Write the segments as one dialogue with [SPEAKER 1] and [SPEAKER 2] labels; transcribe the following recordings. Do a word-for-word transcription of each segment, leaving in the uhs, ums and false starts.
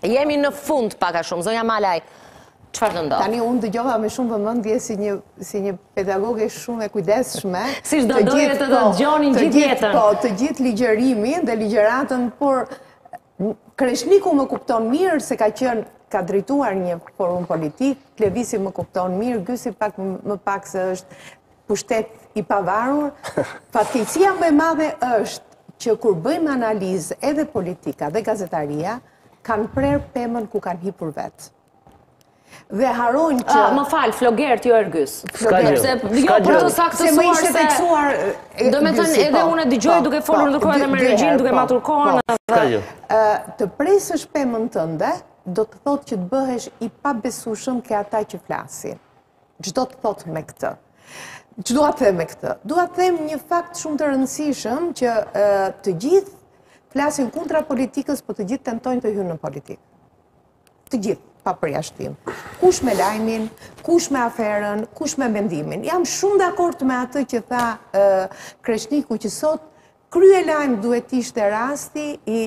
[SPEAKER 1] Jemi në fund paka shumë, zonja Malaj, çfarë të ndodh?
[SPEAKER 2] Tani unë dëgjova me shumë vëmendje si një si një pedagoge shumë e kujdesshme.
[SPEAKER 1] Si çdo doje të dëgjonin gjithë jetën.
[SPEAKER 2] Po, të gjithë ligjërimin dhe ligjëratën, por Kreshniku më kupton mirë se ka qenë ka drejtuar një forum politik, Klevisi më kupton mirë, Gysi pak më pak se është pushtet i pavarur. Fatkeqësia më e madhe është që kur bëjmë analizë edhe politika dhe gazetaria, kanë prerë pemën ku kanë hipur vetë. Dhe harojnë që...
[SPEAKER 1] Më falë, Flogert, jo Ergys.
[SPEAKER 2] Flogert.
[SPEAKER 1] Jo, për të saktësuar se... Do me thënë, edhe unë dëgjoj duke folur ndërkohë edhe me regjinë, duke matur kohën.
[SPEAKER 2] Të presësh pemën tënde, do të thotë që të bëhesh i pabesueshëm ke ata që flasin. Çdo të thotë me këtë. Që dua të them me këtë? Dua të them një fakt shumë të rëndësishëm që të gjithë flasin kundra politikës, po të gjithë tentojnë të hyjnë në politikë. Të gjithë, pa përjashtim. Kush me lajmin, kush me aferën, kush me mendimin. Jam shumë dakord me atë që tha Kreshniku që sot krye lajm duhet ishte rasti i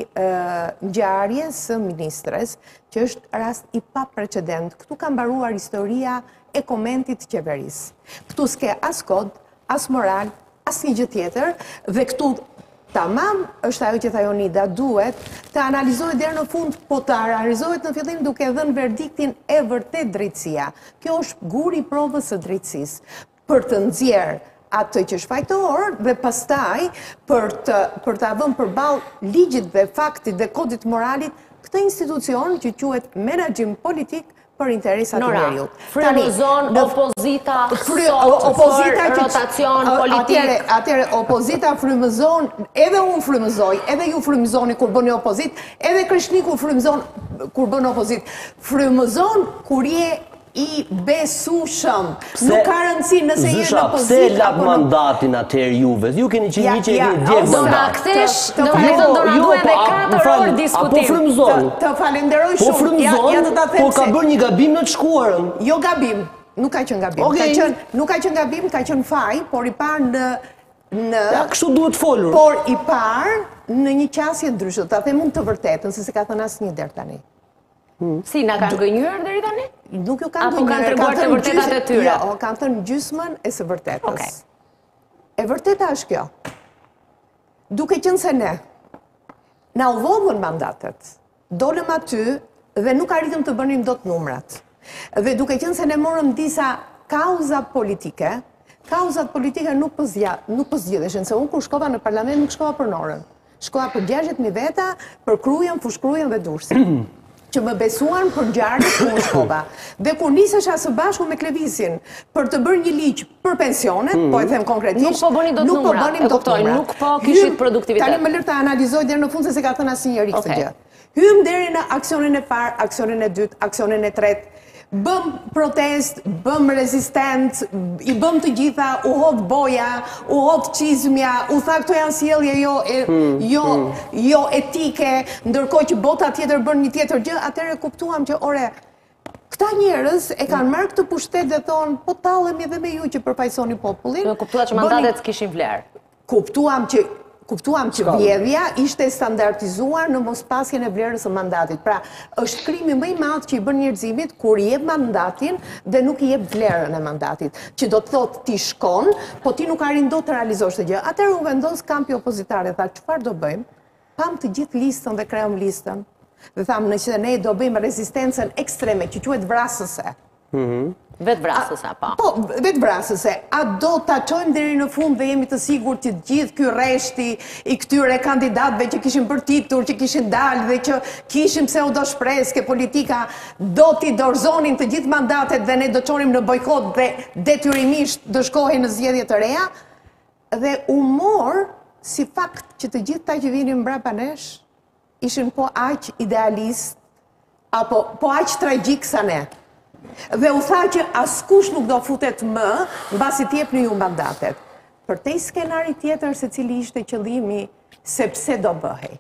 [SPEAKER 2] ngjarjes së ministres, që është rast i paprecedent. Këtu ka mbaruar historia e komentit të qeverisë. Këtu s'ke as kod, as moral, as një gjë tjetër, dhe këtu tamam është ajo që tha Jonida, duhet të analizohet deri në fund, po të analizohet në fillim duke dhënë verdiktin e vërtet drejtësia. Kjo është guri i provës së drejtësisë për të nxjerrë atë që është fajtor dhe pastaj për të për ta vënë përballë ligjit dhe faktit dhe kodit moralit këtë institucion që quhet menaxhim politik për interesat e njeriut.
[SPEAKER 1] Frymëzon opozita opozita rotacion politik.
[SPEAKER 2] Atëre opozita frymëzon, edhe unë frymëzoj, edhe ju frymëzoni kur bëni opozit, edhe Kreshniku frymëzon kur bën opozit. Frymëzon kur je i besueshëm. Nuk ka rëndësi nëse je në pozitë.
[SPEAKER 3] Pse lap mandatin atëherë juve? Ju keni që një që e keni djeg
[SPEAKER 1] mandat. Do na kthesh, do të thonë do na duhen edhe katër orë diskutim.
[SPEAKER 3] Po frymëzon.
[SPEAKER 2] Të falenderoj shumë.
[SPEAKER 3] Po frymëzon, po ka bërë një gabim në të shkuarën.
[SPEAKER 2] Jo gabim, nuk ka qenë gabim. Ka qenë, nuk ka qenë gabim, ka qenë faj, por i parë në në
[SPEAKER 3] Ja, kështu duhet folur.
[SPEAKER 2] Por i parë në një qasje ndryshe. Ta them unë të vërtetën, se se ka thënë asnjë deri tani.
[SPEAKER 1] Si, na kanë gënjur deri tani?
[SPEAKER 2] Nuk ju kanë
[SPEAKER 1] gënjur. Apo kanë treguar të vërtetat e tyre?
[SPEAKER 2] Jo, kanë thënë gjysmën e së vërtetës. E vërteta është kjo. Duke qenë se ne na u dhodhën mandatet, dolëm aty dhe nuk arritëm të bënim dot numrat. Dhe duke qenë se ne morëm disa kauza politike, kauzat politike nuk po nuk po zgjidheshin, se unë kur shkova në parlament nuk shkova për Norën. Shkova për gjashtëdhjetë mijë veta, për Krujën, Fushkrujën dhe Durrësin. Që më besuan për ngjarjet ku unë shkova. Dhe kur nisesha së bashku me Klevisin për të bërë një ligj për pensionet, po e them konkretisht,
[SPEAKER 1] nuk po bënin dot numra, e kuptoj, nuk po kishit produktivitet.
[SPEAKER 2] Tani më lër ta analizoj deri në fund se se ka thënë asnjëri këtë gjë. Hym deri në aksionin e parë, aksionin e dytë, aksionin e tretë. Bëm protest, bëm rezistent, i bëm të gjitha, u hodh boja, u hodh qizmja, u tha këto janë sjellje jo, jo, jo etike, ndërkohë që bota tjetër bën një tjetër gjë, atëherë kuptuam që ore, këta njerëz e kanë marrë këtë pushtet dhe thonë, po tallemi edhe me ju që përfaqësoni popullin.
[SPEAKER 1] Kuptua që mandatet s'kishin vlerë.
[SPEAKER 2] Kuptuam që Kuptuam që vjedhja ishte standardizuar në mospasjen e vlerës së mandatit. Pra, është krimi më i madh që i bën njerëzimit kur i jep mandatin dhe nuk i jep vlerën e mandatit. Që do të thotë ti shkon, po ti nuk arrin dot të realizosh të gjë. Atëherë u vendos kampi opozitare, tha, çfarë do bëjmë? Pam të gjithë listën dhe krijojmë listën. Dhe thamë, nëse ne do bëjmë rezistencën ekstreme, që quhet vrasëse.
[SPEAKER 1] Vetë vrasëse, pa.
[SPEAKER 2] Po, vetë vrasëse. A do të qojmë deri në fund dhe jemi të sigur që gjithë ky reshti i këtyre kandidatëve që kishin bërtitur, që kishin dalë dhe që kishin pseudoshpreske politika, do t'i dorëzonin të gjithë mandatet dhe ne do qonim në bojkot dhe detyrimisht do shkohej në zgjedhje të reja? Dhe u mor si fakt që të gjithë ta që vinin mbrapa nesh ishin po aq idealist apo po aq tragjik sa ne. Dhe u tha që askush nuk do futet më mbasi t'jepni ju mandatet. Për te skenari tjetër se cili ishte qëllimi sepse do bëhej.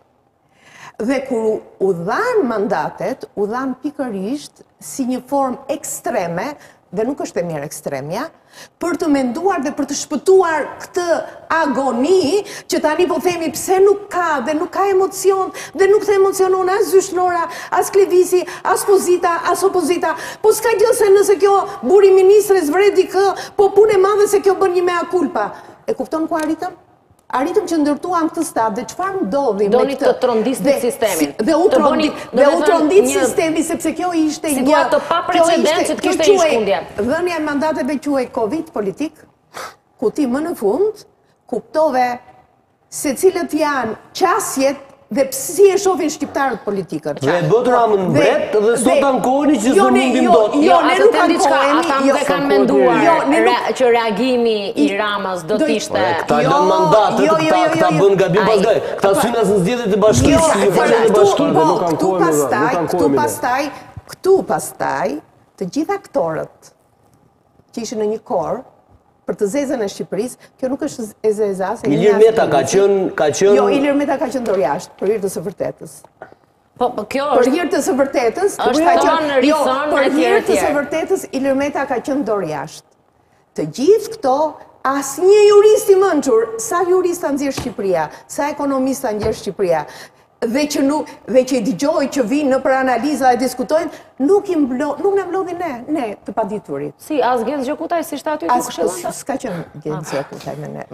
[SPEAKER 2] Dhe kur u dhan mandatet, u dhan pikërisht si një formë ekstreme dhe nuk është e mirë ekstremja, për të menduar dhe për të shpëtuar këtë agoni, që tani po themi pse nuk ka dhe nuk ka emocion, dhe nuk të emocionon as Zyshnora, as Klevisi, as Pozita, as Opozita, po s'ka gjë se nëse kjo buri ministres vredi kë, po punë e madhe se kjo bën një mea culpa. E kupton ku arritëm? Arritëm që ndërtuam këtë stat dhe çfarë ndodhi me këtë...
[SPEAKER 1] Doni të trondisni sistemin.
[SPEAKER 2] Dhe u trondit sistemi, sepse kjo ishte një...
[SPEAKER 1] Situatë të pa precedent që të kishte një shkundje.
[SPEAKER 2] Dhënia e mandateve quhej Covid politik, ku ti më në fund kuptove se cilët janë qasjet dhe si e shohin shqiptarët politikën.
[SPEAKER 3] Dhe bëtë ramën mbret dhe sot ankoheni që së mundim do të...
[SPEAKER 1] Jo, ne nuk ankohemi. Ata më dhe kanë menduar që reagimi i Ramës do t'ishte...
[SPEAKER 3] Këta lënë mandatët, këta bënë gabim pas gaj. Këta synas në zgjedhjet e bashkisë.
[SPEAKER 2] Këtu pastaj, këtu pastaj, të gjitha aktorët që ishin në një korë, për të zezën e Shqipërisë, kjo nuk është e zeza.
[SPEAKER 3] Ilir Meta ka qënë...
[SPEAKER 2] Jo, Ilir Meta ka qënë dorë jashtë, për hir të së vërtetës. Për hir të së vërtetës...
[SPEAKER 1] është tonë, rithon,
[SPEAKER 2] për hir të së vërtetës, Ilir Meta ka qënë dorë jashtë. Të gjithë këto, asnjë jurist i mençur, sa jurista nxjerr Shqipëria, sa ekonomista nxjerr Shqipëria, dhe që nuk dhe që i dëgjoj që vinë në për analiza e diskutojnë, nuk i mblo, nuk na mblodhin ne, ne të paditurit.
[SPEAKER 1] Si as Genz Gjokutaj si shtaty të këshillon?
[SPEAKER 2] S'ka qenë Genz Gjokutaj me ne.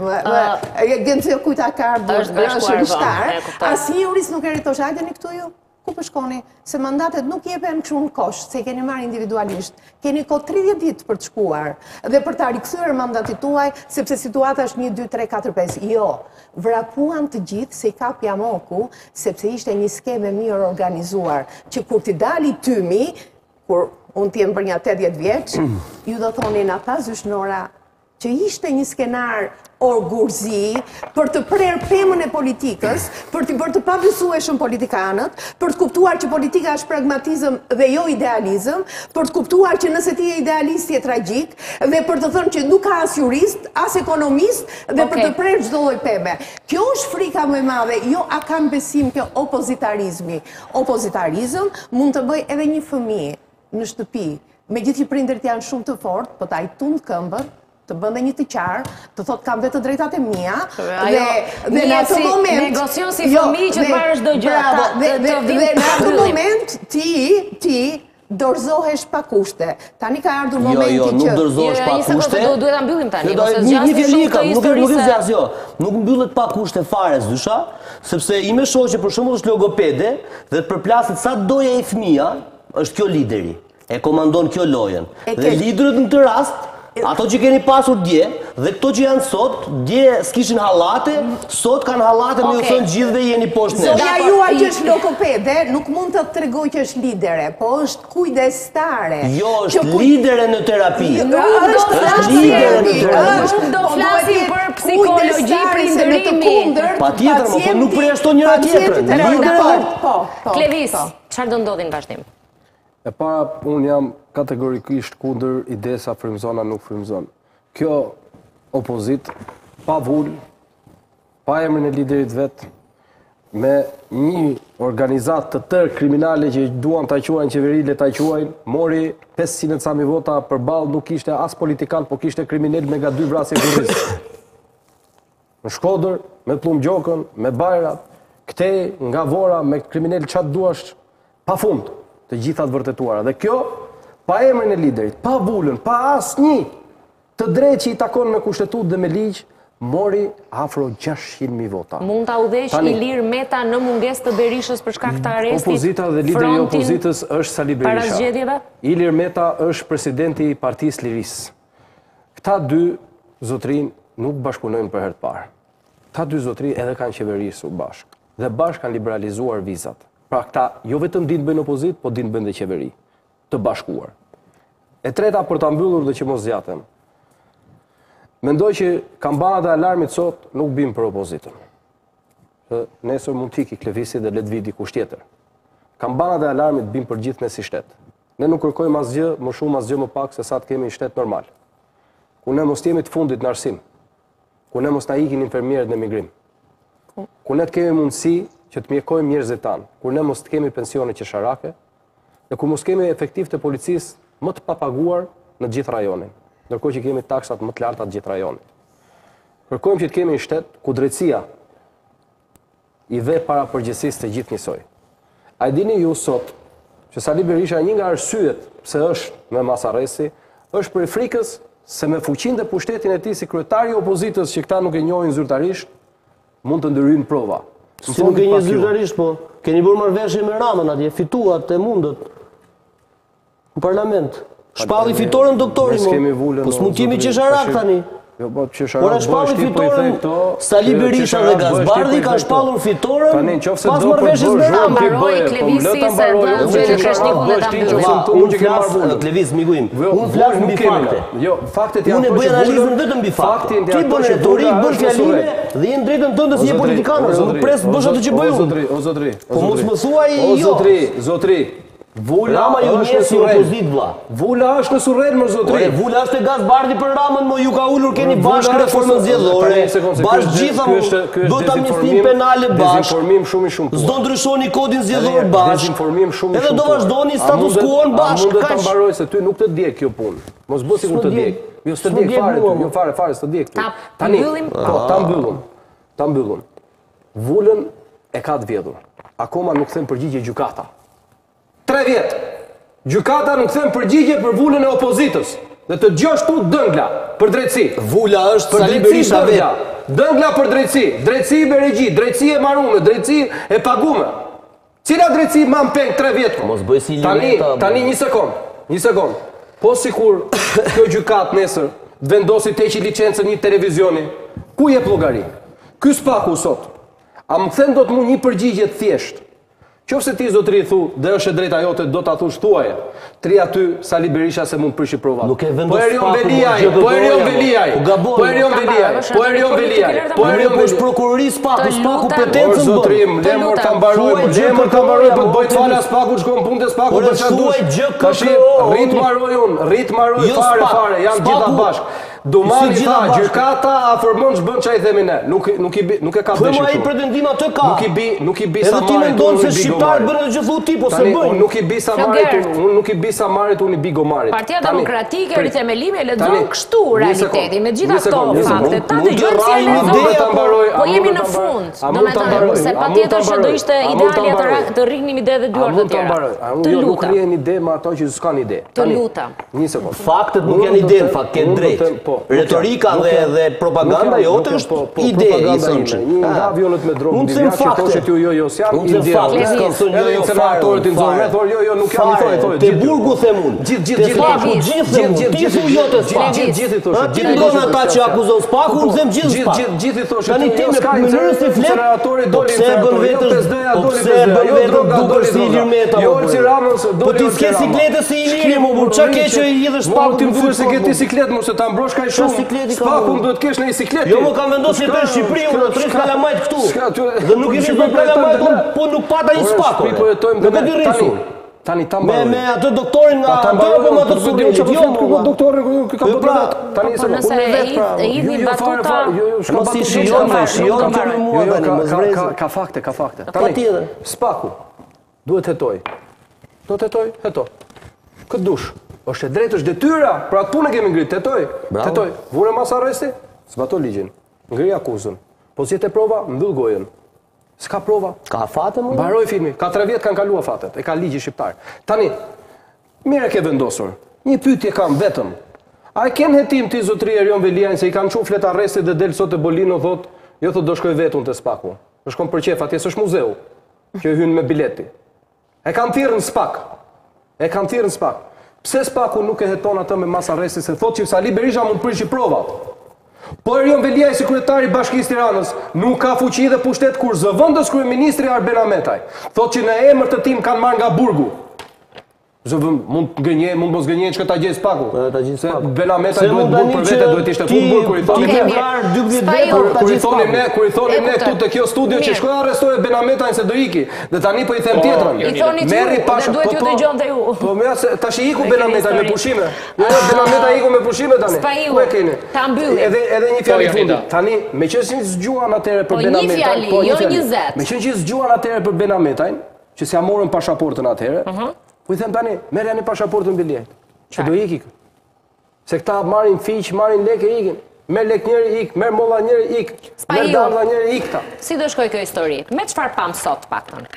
[SPEAKER 2] Genz Gjokutaj ka ardhur shërbëtar. Asnjë jurist nuk e ritosh, hajdeni këtu ju. Ku po shkoni? Se mandatet nuk jepen kështu në kosh, se keni marrë individualisht. Keni kohë tridhjetë ditë për të shkuar dhe për ta rikthyer mandatin tuaj, sepse situata është një, dy, tre, katër, pesë. Jo, vrapuan të gjithë se i kapi amoku, sepse ishte një skemë mirë organizuar, që kur t'i dali tymi, kur unë t'jem për një tetëdhjetë vjeç, ju do thonin ata Zyshnora që ishte një skenar orgurzi për të prerë pemën e politikës, për të bërë të pabesueshëm politikanët, për të kuptuar që politika është pragmatizëm dhe jo idealizëm, për të kuptuar që nëse ti je idealist je tragjik, dhe për të thënë që nuk ka as jurist, as ekonomist, dhe për të prerë çdo lloj peme. Kjo është frika më e madhe, jo a kam besim kjo opozitarizmi. Opozitarizëm mund të bëj edhe një fëmijë në shtëpi, megjithë që prindërit janë shumë të fortë, po ta i tund këmbën, të bënde një të qarë, të thot kam dhe të drejtat e mia, dhe në atë moment...
[SPEAKER 1] Negocion si fëmi që të marrë shdo gjë,
[SPEAKER 2] dhe në atë moment ti, ti, dorëzohesh pa kushte. Tani ka ardhur momenti që...
[SPEAKER 3] Jo, jo, nuk dorëzohesh pa kushte.
[SPEAKER 1] Duhet ta mbyllim tani.
[SPEAKER 3] Një fjalika, nuk e zgjas, jo. Nuk mbyllet pa kushte fare, Zysha, sepse ime shoqe për shembull është logopede dhe të përplaset sa doja e fëmia, është kjo lideri. E komandon kjo lojën. Dhe liderët në këtë rast, ato që keni pasur dje, dhe këto që janë sot, dje s'kishin hallate, sot kanë hallate me ju thënë gjithë dhe jeni poshtë nesh.
[SPEAKER 2] Zonja juaj që është logopede, nuk mund të tregoj që është lidere, po është kujdestare.
[SPEAKER 3] Jo, është lidere në terapi.
[SPEAKER 1] Është lidere në terapi. Nuk do flasim për psikologji, prindërimi.
[SPEAKER 3] Patjetër, po nuk përjashton njëra tjetrën.
[SPEAKER 1] Klevis, çfarë do ndodhi në vazhdim?
[SPEAKER 4] E para, unë jam kategorikisht kundër idesa frymëzona nuk frymëzon. Kjo opozit, pa vull, pa emrin e liderit vetë, me një organizat të tërë kriminale që duan të quajnë qeveri, le të quajnë, mori pesëqind cami vota për balë, nuk ishte as politikan, po kishte kriminal me nga dy vrasje kurriz. Në Shkodër, me Plum Gjokën, me Bajrat, këtej nga Vora, me kriminal qatë duash, pa fund të gjithat vërtetuara. Dhe kjo, pa emrin e liderit, pa vullën, pa as një të drejtë që i takon me kushtetut dhe me ligj, mori afro gjashtëqind mijë vota.
[SPEAKER 1] Mund ta udhëheq Ilir Meta në mungesë të Berishës për shkak të arrestit?
[SPEAKER 4] Opozita dhe lideri i opozitës është Sali Berisha.
[SPEAKER 1] Para zgjedhjeve?
[SPEAKER 4] Ilir Meta është presidenti i Partisë Lirisë. Këta dy zotrin nuk bashkëpunojnë për herë të parë. Këta dy zotrin edhe kanë qeverisur bashkë dhe bashkë kanë liberalizuar vizat. Pra këta jo vetëm dinë bëjnë opozit, po dinë bëjnë dhe qeveri, të bashkuar. E treta për të mbyllur dhe që mos zjatem. Mendoj që kampanat e alarmit sot nuk bimë për opozitën. Nesër mund t'iki Klevisi dhe let vidi kush tjetër. Kampanat e alarmit bimë për gjithë ne si shtet. Ne nuk kërkojmë asgjë, më shumë asgjë më pak se sa të kemi shtet normal. Ku ne mos t'jemi të fundit në arsim. Ku ne mos na ikin infermierët në migrim. Ku ne të kemi mundësi që të mjekojmë njerëzit tanë, kur ne mos të kemi pensione qesharake, dhe kur mos kemi efektiv të policisë më të papaguar në gjithë rajonin, ndërkohë që kemi taksat më të larta të gjithë rajonit. Kërkojmë që të kemi një shtet ku drejtësia i dhe para përgjegjësisë të gjithë njësoj. A e dini ju sot që Sali Berisha një nga arsyet pse është me mas arresti, është për frikës se me fuqinë dhe pushtetin e tij si kryetari i opozitës që këta nuk e njohin zyrtarisht, mund të ndërhyjnë prova.
[SPEAKER 3] Si nuk e njohin zyrtarisht, po keni bërë marrëveshje me Ramën atje, fituat e mundët në parlament. Shpalli fitoren doktori mo, po s'mund kemi qesharak tani.
[SPEAKER 4] Jo, po qesharak
[SPEAKER 3] Por e shpalli fitoren, Sali Berisha dhe Gazbardi ka shpallur fitoren pas marrëveshjes me Ramën.
[SPEAKER 1] Mbaroi Klevisi se do gjeni Kreshnikun dhe ta mbyllë.
[SPEAKER 3] Unë flas, Klevis, miku im, unë flas mbi fakte.
[SPEAKER 4] Jo, faktet janë.
[SPEAKER 3] Unë bëj analizën vetëm mbi fakte. Ti bën retorik, bën fjalime dhe jeni drejtën tënde si je politikanër. Nuk pres bësh atë që bëj unë.
[SPEAKER 4] O zotri,
[SPEAKER 3] po mos më thuaj jo.
[SPEAKER 4] O zotri, zotri. Vula është në
[SPEAKER 3] surret, vlla.
[SPEAKER 4] Vula është në surret, më zotri.
[SPEAKER 3] Vula është e Gazbardi për Ramën, më ju ka ulur keni bashkë reformën zgjedhore. Bashkë gjitha do ta amnistim penale bashkë.
[SPEAKER 4] Dezinformim shumë i shumë.
[SPEAKER 3] S'do ndryshoni kodin zgjedhor bashkë.
[SPEAKER 4] Dezinformim shumë i shumë.
[SPEAKER 3] Edhe do vazhdoni status quo-n bashkë.
[SPEAKER 4] Mund të ta mbaroj se ty nuk të djeg kjo punë. Mos bëj sikur të djeg. Jo s'të djeg fare ty, jo fare fare s'të djeg ty.
[SPEAKER 1] Tani mbyllim.
[SPEAKER 4] Po, ta mbyllum. Ta mbyllum. Vulën e ka të vjedhur. Akoma nuk them përgjigje gjykata. Tre vjetë. Gjykata nuk them përgjigje për vulën e opozitës. Dhe të gjashtu dëngla për drejtësi.
[SPEAKER 3] Vula është Sali Berisha vetë.
[SPEAKER 4] Dëngla për drejtësi. Drejtësi i beregji, drejtësi e marume, drejtësi e pagume. Cila drejtësi ma më peng tre vjetë?
[SPEAKER 3] Mos bëj si
[SPEAKER 4] tani, tani një sekund. Një sekund. Po sikur kjo gjykat nesër vendosi të heqi licencën një televizioni, ku jep llogari? Ky spaku sot. A më them do të mu një përgjigje të thjeshtë? Qofse ti zotri thu, dhe është e drejta jote, do ta thush thuaje. Tri aty Sali Berisha se mund prishi provat.
[SPEAKER 3] Nuk e vendos
[SPEAKER 4] po Erion Veliaj, po Erion Veliaj, po Erion Veliaj, po Erion Veliaj, po Erion
[SPEAKER 3] Veliaj, prokurori spaku, spaku petencën bën.
[SPEAKER 4] Zotrim, lemër ta mbaroj, lemër ta mbaroj, po bëj fala spaku, shkon punë te spaku për çfarë dush. Tash rrit maroj un, rrit maroj fare fare, janë gjitha bashk. Domani tha, gjykata afërmon ç'bën çai themi ne. Nuk nuk i nuk e ka dëshirë.
[SPEAKER 3] Po ai pretendim atë ka.
[SPEAKER 4] Nuk i bi, nuk i bi sa marrit.
[SPEAKER 3] Edhe ti mendon se shqiptar bën atë që thu ti, po se bëjnë.
[SPEAKER 4] Nuk i bi sa marrit, unë nuk i bi sa marrit, unë i bi gomarit.
[SPEAKER 1] Partia Demokratike rithemelimi e lexon kështu realitetin me gjitha këto fakte. Ta dëgjojmë si e lexon. Po jemi në fund. Domethënë se patjetër që do ishte ideale të rrihnim ide dhe dyert të tjera.
[SPEAKER 4] Të lutem. Nuk rrihen ide me ato që s'kan ide.
[SPEAKER 1] Të lutem.
[SPEAKER 4] Një sekond.
[SPEAKER 3] Faktet nuk janë ide, fakt ke drejt. Retorika dhe dhe propaganda jote është ide i thënë.
[SPEAKER 4] Një nga avionët me drogë,
[SPEAKER 3] unë them fakte
[SPEAKER 4] ju jo jo s'jam
[SPEAKER 3] ide. Edhe
[SPEAKER 4] jo senatorët i zonë, thonë jo jo nuk jam i thonë, thonë.
[SPEAKER 3] Te burgu them unë.
[SPEAKER 4] Gjithë gjithë
[SPEAKER 3] gjithë gjithë gjithë ti thu jote spaku.
[SPEAKER 4] Gjithë gjithë i thosh.
[SPEAKER 3] Ti ndon ata që akuzon spaku, unë them gjithë spaku.
[SPEAKER 4] Gjithë gjithë i thosh.
[SPEAKER 3] Tani ti me mënyrën se flet,
[SPEAKER 4] senatori doli
[SPEAKER 3] se bën vetës doli me jo droga doli si Ilir Meta.
[SPEAKER 4] Jo si Ramës doli.
[SPEAKER 3] Po ti s'ke sikletë si Iliri, më burr çka ke që i hidhësh spaku
[SPEAKER 4] ti më thua se ke ti sikletë, mos e ta mbrosh kaq shumë. Spaku duhet kesh në sikletë.
[SPEAKER 3] Jo, më kam vendosur të në Shqipëri, unë tre kalamajt këtu. Dhe nuk i vjen për kalamajt, po nuk pata një spaku.
[SPEAKER 4] Po jetojmë
[SPEAKER 3] me të rrisur.
[SPEAKER 4] Tani ta mbaroj.
[SPEAKER 3] Me me atë doktorin nga atë apo me atë student që jo
[SPEAKER 4] me doktorin që ka bërë. Tani
[SPEAKER 1] se nëse e hidhin batuta,
[SPEAKER 4] jo jo s'ka
[SPEAKER 3] batuta. Shijon, shijon që me mua tani më zvrez.
[SPEAKER 4] Ka fakte, ka fakte. Tani spaku duhet hetoj. Do të hetoj, heto. Këtë dush. Është e drejtë, është detyra, pra atë punë kemi ngrit, tetoj. Tetoj. Vure mas arresti, zbato ligjin. Ngri akuzën. Po si te prova, mbyll gojen. S'ka prova.
[SPEAKER 3] Ka fate më?
[SPEAKER 4] Mbaroi filmi. Ka tre vjet kanë kaluar fatet. E ka ligji shqiptar. Tani, mirë ke vendosur. Një pyetje kam vetëm. A e ken hetim ti zotri Erion Veliajn se i kanë çu flet arresti dhe del sot te Bolino thot, jo thot do shkoj vetun te spaku. Do shkon për qef atje, s'është muzeu. Që hyn me bileti. E kanë thirrën spak. E kanë thirrën spak. Pse spaku nuk e heton atë me mas arresti se thot që Sali Berisha mund prishi provat. Po Erion Veliaj, si kryetari i Bashkisë Tiranës, nuk ka fuqi dhe pushtet kur zëvendës kryeministri Arben Ahmetaj. Thot që në emër të tim kanë marrë nga burgu. Zëvend mund gënje, mund mos gënje çka ta gjej spaku.
[SPEAKER 3] Ta gjej spaku.
[SPEAKER 4] Ben Ahmetaj duhet burg për vete, duhet ishte fund burg kur i thonë
[SPEAKER 3] ne vrar dymbëdhjetë vjet
[SPEAKER 4] kur i thonim ne, kur i thonim ne këtu te kjo studio që shkoi arrestoi Ben Ahmetajn se do iki. Dhe tani po i them tjetrën.
[SPEAKER 1] I thoni merri pasha, duhet ju dëgjonte ju.
[SPEAKER 4] Po më se tash iku Ben Ahmetaj me pushime. Jo, Ben Ahmetaj iku me pushime tani.
[SPEAKER 1] Ku e keni? Ta mbylli.
[SPEAKER 4] Edhe edhe një fjalë fundit. Tani, meqenëse zgjuan atëre për Ben Ahmetajn,
[SPEAKER 1] po jo njëzet.
[SPEAKER 4] Meqenëse që zgjuan atëre për Ben Ahmetajn, që s'ia morën pasaportën atëre. Po i them tani, merrja një pasaportën mbi liajt. Që do iki. Se këta marrin fiq, marrin lekë e ikin. Merë lek njëri ik, merë molla njëri ik, merë darda njëri ik ta.
[SPEAKER 1] Si do shkoj kjo histori? Me çfarë pam sot paktën?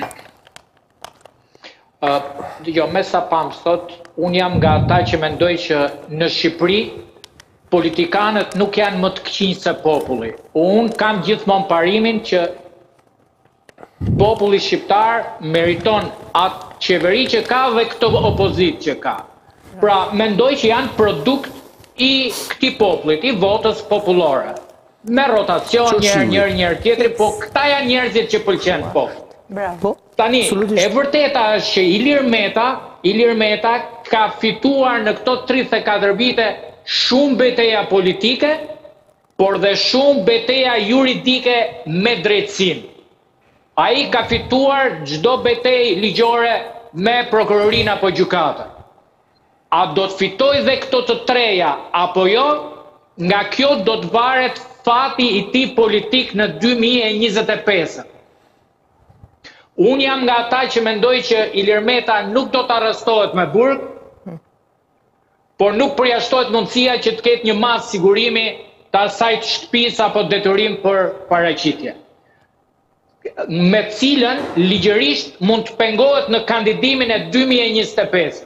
[SPEAKER 5] Uh, jo, me sa pam sot, unë jam nga ata që mendoj që në Shqipëri politikanët nuk janë më të këqinj se populli. Unë kam gjithmonë parimin që populli shqiptar meriton atë qeveri që ka dhe këto opozit që ka. Pra, mendoj që janë produkt i këtij popullit, i votës popullore. Me rotacion njërë njërë njërë tjetri, po këta janë njerëzit që pëlqen poshtë.
[SPEAKER 2] Bravo.
[SPEAKER 5] Tani, e vërteta është që Ilir Meta, Ilir Meta ka fituar në këto tridhjetë e katër vite shumë betejë politike, por dhe shumë betejë juridike me drejtësinë. Ai ka fituar çdo betejë ligjore me prokurorinë apo gjykatën. A do të fitoj dhe këto të treja, apo jo, nga kjo do të varet fati i tij politik në dy mijë e njëzet e pesë. Unë jam nga ata që mendoj që Ilir Meta nuk do të arrestohet me burg, por nuk përjashtohet mundësia që të ketë një masë sigurimi të asaj të shtëpisë apo detyrim për paraqitje. Me cilën ligjërisht mund të pengohet në kandidimin e dy mijë e njëzet e pesë.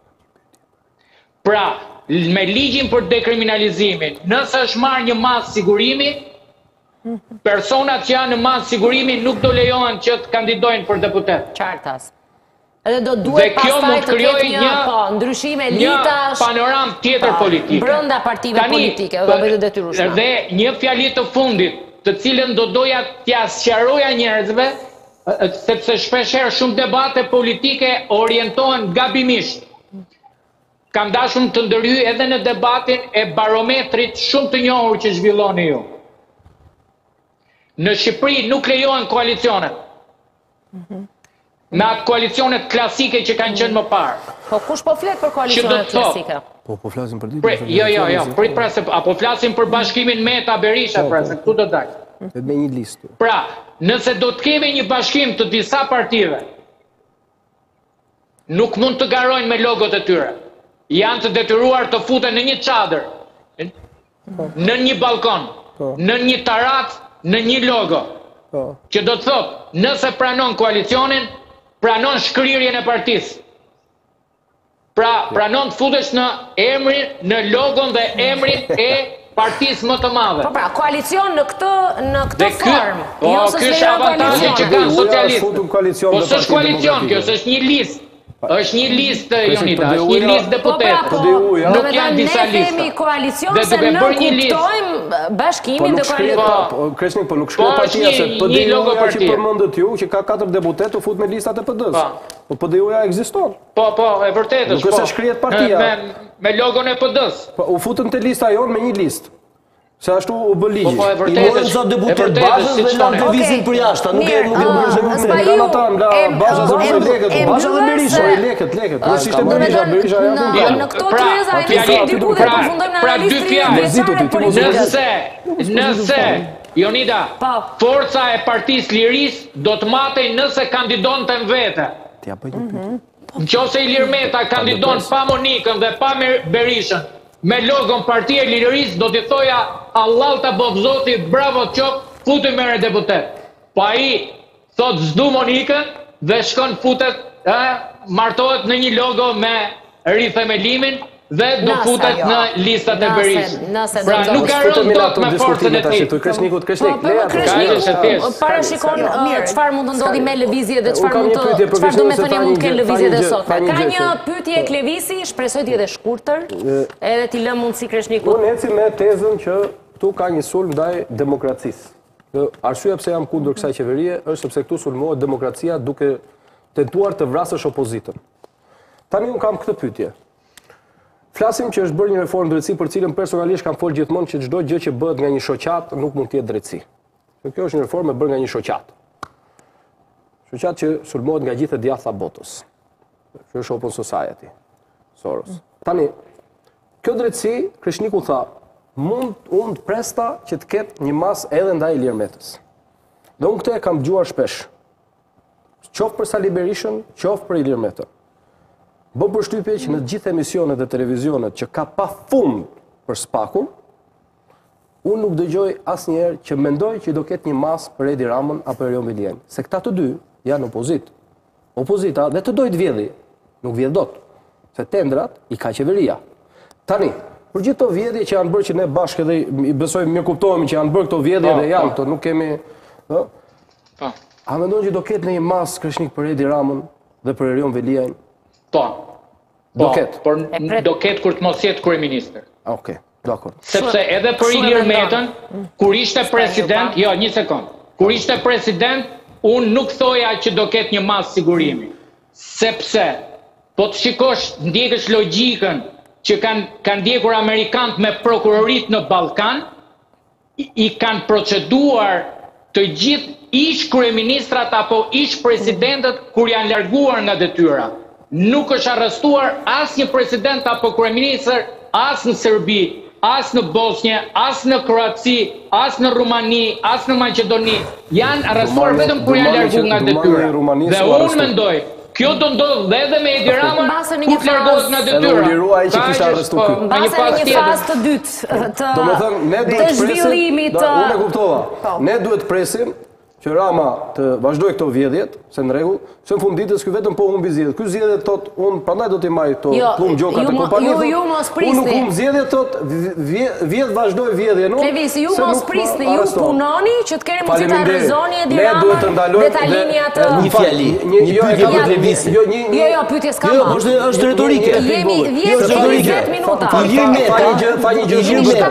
[SPEAKER 5] Pra, me ligjin për dekriminalizimin, nëse është marrë një masë sigurimi, personat që janë në masë sigurimi nuk do lejohen që të kandidojnë për deputet.
[SPEAKER 1] Qartas. Edhe do duhet pastaj të ketë një po, ndryshime elitash,
[SPEAKER 5] një panoram tjetër politik.
[SPEAKER 1] Brenda partive politike, do bëjë detyrueshme.
[SPEAKER 5] Dhe një fjali të fundit, të cilën do doja t'ja sqaroja njerëzve, sepse shpeshherë shumë debate politike orientohen gabimisht. Kam dashur të ndërhyj edhe në debatin e barometrit shumë të njohur që zhvilloni ju. Në Shqipëri nuk lejohen koalicionet. Me atë koalicionet klasike që kanë qenë më parë.
[SPEAKER 1] Po kush po flet për koalicionet klasike?
[SPEAKER 4] Po po flasim për ditë.
[SPEAKER 5] Jo, jo, jo, prit pra se apo flasim për bashkimin Meta Berisha, pra se këtu do dalë.
[SPEAKER 4] Vetëm me një listë.
[SPEAKER 5] Pra, nëse do të kemi një bashkim të disa partive, nuk mund të garojnë me logot e tyre. Janë të detyruar të futen në një çadër, në një balkon, në një tarat, në një logo. Që do të thotë, nëse pranon koalicionin, pranon shkrirjen e partisë. Pra, pranon të futesh në emrin, në logon dhe emrin e partisë më të madhe.
[SPEAKER 1] Po pra, koalicion në këtë në këtë formë.
[SPEAKER 5] Po, ky është avantazhi që kanë socialistë. Po s'është koalicion, kjo është një listë. është një listë, Jonida, është një listë deputetë. Nuk janë disa listë.
[SPEAKER 1] Ne themi koalicion se në kuptojmë bashkimin dhe koalicion.
[SPEAKER 4] Kreshnik, po nuk shkruaj partia se P D U-ja që përmendët ju, që ka katër deputetë, u fut me listat e P D-s. Po P D U-ja ekziston.
[SPEAKER 5] Po, po, e vërtetë është.
[SPEAKER 4] Nuk është shkrihet partia.
[SPEAKER 5] Me logon e P D-s.
[SPEAKER 4] Po, u futën te lista jonë me një listë. Se ashtu u bë ligji.
[SPEAKER 5] Po, po, e vërtetë.
[SPEAKER 3] I morën sa deputet bazës dhe la lëvizin për jashtë. Nuk e nuk e
[SPEAKER 4] bëjmë. Nga ata nga baza e bëjmë lekët, baza dhe Berisha, lekët, lekët. Nuk ishte Berisha, Berisha ja.
[SPEAKER 1] Në këto treza e nisë diku dhe përfundojmë në analizë.
[SPEAKER 5] Nëse, nëse Jonida, forca e Partisë Lirisë do të matej nëse kandidon të vete. Nëse Ilir Meta kandidon pa Monikën dhe pa Berishën, me logon Partia e Lirisë do t'i thoja Allah ta bofzoti, bravo qop, futu mere deputet. Pa i thot zdu Monikën dhe shkon futet, martohet në një logo me rithemelimin dhe do futet në listat e Berishës. Pra nuk garon dot me forcën e tij.
[SPEAKER 4] Kreshnikut, Kreshnik,
[SPEAKER 1] parashikon çfarë mund të ndodhi me lëvizje dhe çfarë mund të çfarë do të thonë mund të kenë lëvizje dhe sot. Ka një pyetje Klevisi, shpresoj të jetë shkurtër, edhe ti lëm mundësi Kreshnikut.
[SPEAKER 4] Unë eci me tezën që këtu ka një sulm ndaj demokracisë. Arsyeja pse jam kundër kësaj qeverie është sepse këtu sulmohet demokracia duke tentuar të vrasësh opozitën. Tani unë kam këtë pyetje. Flasim që është bërë një reformë drejtësi për cilën personalisht kam folë gjithmonë që çdo gjë që bëhet nga një shoqat nuk mund të jetë drejtësi. Kjo është një reformë e bërë nga një shoqat. Shoqat që sulmohet nga gjithë djathta botës. Kjo është Open Society. Soros. Tani, kjo drejtësi, Kreshniku tha, mund unë të presta që të ketë një mas edhe ndaj Ilir Metës. Dhe unë këtë e kam dëgjuar shpesh. Qoftë për Sali Berishën, qoftë për Ilir Metën. Bë përshtypje që në gjithë emisionet dhe televizionet që ka pa fund për spakun, unë nuk dëgjoj asnjëherë që mendoj që do ketë një mas për Edi Ramën apo Erion Viljen. Se këta të dy janë opozit. Opozita dhe të dojtë vjedhi, nuk vjedh dot. Se tendrat i ka qeveria. Tani, për gjithë të vjedhje që janë bërë që ne bashkë edhe i besoj mirë kuptohemi që janë bërë këto vjedhje dhe janë këto, nuk kemi... A mendojnë që do ketë në një mas kreshnik për Edi Ramën dhe për Erion Viljen?
[SPEAKER 5] Po.
[SPEAKER 4] Do ketë?
[SPEAKER 5] Por do ketë kur të mos jetë kryeministër.
[SPEAKER 4] Okej.
[SPEAKER 5] Sepse edhe për Ilir Metën, kur ishte president, jo, një sekund, kur ishte president, unë nuk thoja që do ketë një mas sigurimi. Sepse, po të shikosh, ndjekësh logjikën që kanë ndjekur Amerikanët me prokurorit në Ballkan, i kanë proceduar të gjithë ish kryeministrat apo ish presidentët kur janë larguar nga detyra. Nuk është arrestuar as një president apo kryeministër, as në Serbi, as në Bosnjë, as në Kroaci, as në Rumani, as në Maqedoni, janë arrestuar vetëm kur janë larguar nga detyra. Dhe unë mendoj, kjo do ndodhë dhe edhe me Edi Ramën, ku të largohet nga detyra.
[SPEAKER 1] Basën e një fazë të dytë të zhvillimit të...
[SPEAKER 4] Unë e kuptova, ne duhet presim që Rama të vazhdoj këto vjedhjet, se në rregull, se në fund ditës ky vetëm po humbi zgjedhjet. Ky zgjedhjet thot, unë prandaj do t'i marr këto plumb gjokat e kompanisë.
[SPEAKER 1] Ju mos prisni.
[SPEAKER 4] Unë nuk humb zgjedhjet thot, vjedh vazhdoj vjedhje, no.
[SPEAKER 1] Levis, ju mos prisni, ju punoni që të keni mundësi ta rrezoni Edi
[SPEAKER 4] Ramën. Ne duhet të ndalojmë
[SPEAKER 1] dhe ta lini atë.
[SPEAKER 3] Një fjali, një pyetje për Levis.
[SPEAKER 1] Jo, jo, pyetje s'ka më.
[SPEAKER 3] Është është retorike.
[SPEAKER 1] Jemi dhjetë minuta.
[SPEAKER 3] Ilir Meta,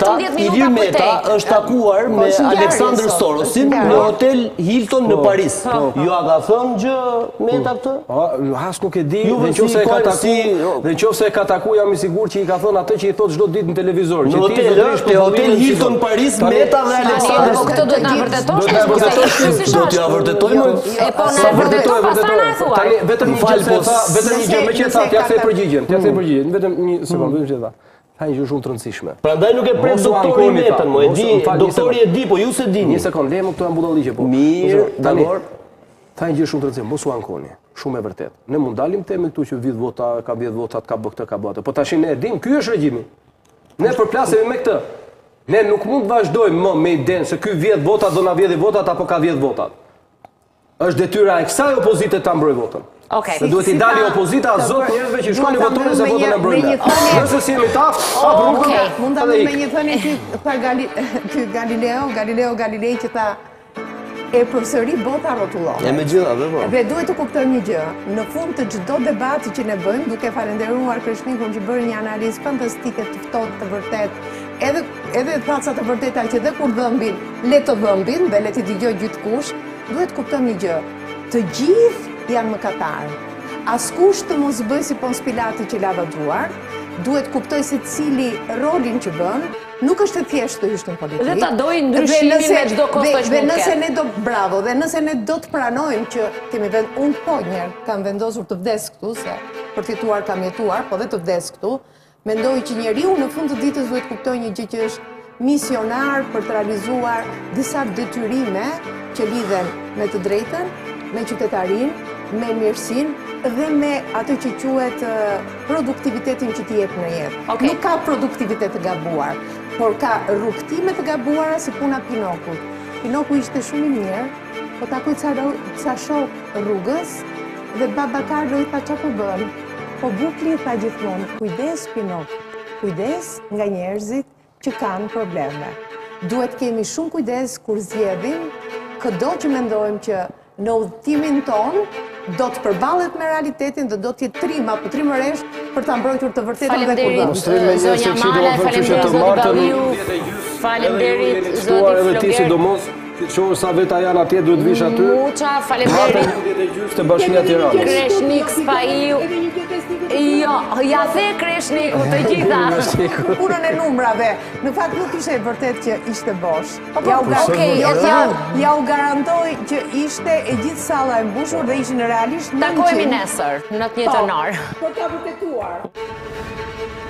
[SPEAKER 3] Ilir Meta është takuar me Aleksandr Sorosin në hotel Hilton në Paris. Ju a ka thënë gjë Meta këtë?
[SPEAKER 4] As nuk e di, dhe nëse e ka taku, dhe nëse e ka taku jam i sigurt që i ka thënë atë që i thot çdo ditë në televizor.
[SPEAKER 3] Në hotel, te hotel Hilton Paris, Meta dhe Aleksandr.
[SPEAKER 1] Këtë duhet na vërtetosh.
[SPEAKER 3] Do t'ja vërtetojmë.
[SPEAKER 1] E po na vërtetoj, pastaj na thuaj.
[SPEAKER 4] Tani vetëm një gjë, vetëm një gjë, më që tha, t'ja kthe përgjigjen, t'ja kthe përgjigjen, vetëm një sekondë, vetëm që tha. Ka një gjë shumë të rëndësishme.
[SPEAKER 3] Prandaj nuk e pret doktori Metën, mo e di, doktori e di, po ju se dini.
[SPEAKER 4] Një sekondë, lejmë këtu ambullalliqe po.
[SPEAKER 3] Mirë, dakor.
[SPEAKER 4] Tha një gjë shumë të rëndësishme, mos u ankoni. Shumë e vërtet. Ne mund dalim temi këtu që vit vota, ka vjet votat, ka bë këtë, ka bë atë. Po tash ne e dim, ky është regjimi. Ne përplasemi me këtë. Ne nuk mund të vazhdojmë më me idenë se ky vjet votat do na vjedhë votat apo ka vjet votat. Është detyra e kësaj opozite ta mbrojë votën.
[SPEAKER 1] Okej.
[SPEAKER 4] Se duhet i dali opozita zot njerëzve që shkojnë votoni se votën e mbrojnë. Nëse si jemi taf, hap rrugën.
[SPEAKER 2] Mund ta bëj me një thënie që tha ky Galileo, Galileo Galilei që tha e përsëri bota rrotullohet.
[SPEAKER 3] E me gjitha dhe po.
[SPEAKER 2] Dhe duhet të kuptojmë një gjë. Në fund të çdo debati që ne bëjmë, duke falendëruar Kreshnikun që bëri një analizë fantastike të ftohtë të vërtetë, edhe edhe thaca të vërteta që dhe kur dhëmbin, le të dhëmbin dhe le të dëgjoj gjithkush, duhet të kuptojmë një gjë. Të gjithë janë mëkatarë. Askush të mos bëj si Pons Pilati që lava duar, duhet kuptoj se cili rolin që bën, nuk është e thjeshtë të hysh në politikë.
[SPEAKER 1] Dhe ta dojnë ndryshimin me çdo kosto që
[SPEAKER 2] Dhe nëse ne do bravo, dhe nëse ne do të pranojmë që kemi vend unë po njerë kam vendosur të vdes këtu, se për fituar kam jetuar, po dhe të vdes këtu, mendoj që njeriu në fund të ditës duhet kuptoj një gjë që është misionar për të realizuar disa detyrime që lidhen me të drejtën, me qytetarin, me mirësin dhe me atë që quhet produktivitetin që t'i jep në jetë.
[SPEAKER 1] Okay.
[SPEAKER 2] Nuk ka produktivitet të gabuar, por ka rrugtime të gabuara si puna Pinokut. Pinoku ishte shumë i mirë, po takoj ca shok rrugës dhe baba Karlo i tha çfarë po bën. Po Bukli tha gjithmonë, kujdes Pinok, kujdes nga njerëzit që kanë probleme. Duhet kemi shumë kujdes kur zgjedhim, këdo që mendojmë që në udhëtimin ton do të përballet me realitetin dhe do të jetë trim apo trimëresh për ta mbrojtur të vërtetën dhe kurdhën.
[SPEAKER 1] Zonja Mala, faleminderit zoti Babiu. Faleminderit zoti
[SPEAKER 4] sidomos që shohë sa veta janë atje duhet vish aty.
[SPEAKER 1] Muça, faleminderit.
[SPEAKER 4] Të Bashkia e Tiranës.
[SPEAKER 1] Kreshnik Spaiu. Jo, ja the Kreshniku të gjitha.
[SPEAKER 2] Punën e numrave. Në fakt nuk ishte e vërtet që ishte bosh.
[SPEAKER 1] Ja u
[SPEAKER 2] ja u garantoj që ishte e gjithë salla e mbushur dhe ishin realisht
[SPEAKER 1] Takohemi nesër në të njëjtën orë.
[SPEAKER 2] Për ta vërtetuar.